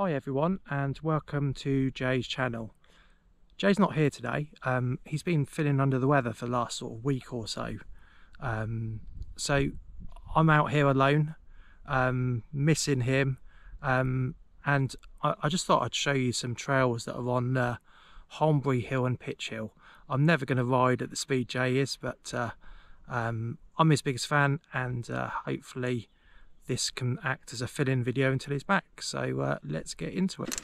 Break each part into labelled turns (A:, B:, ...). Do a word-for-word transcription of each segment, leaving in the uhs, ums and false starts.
A: Hi everyone and welcome to Jay's channel. Jay's not here today. Um, he's been feeling under the weather for the last sort of week or so. Um, so I'm out here alone, um, missing him, um, and I, I just thought I'd show you some trails that are on uh, Surrey Hill and Pitch Hill. I'm never going to ride at the speed Jay is, but uh, um, I'm his biggest fan, and uh, hopefully this can act as a fill-in video until he's back. So uh, let's get into it.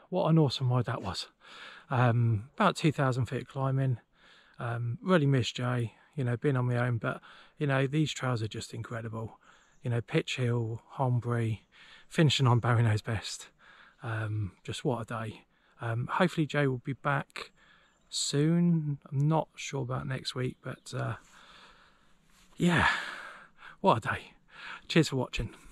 A: what an awesome ride that was. Um, about two thousand feet climbing. Um, really miss Jay, you know, being on my own, but you know, these trails are just incredible. You know, Pitch Hill, Holmbury, finishing on Barrynose Best. Um, just what a day. Um, hopefully Jay will be back soon. I'm not sure about next week, but uh, yeah, what a day. Cheers for watching.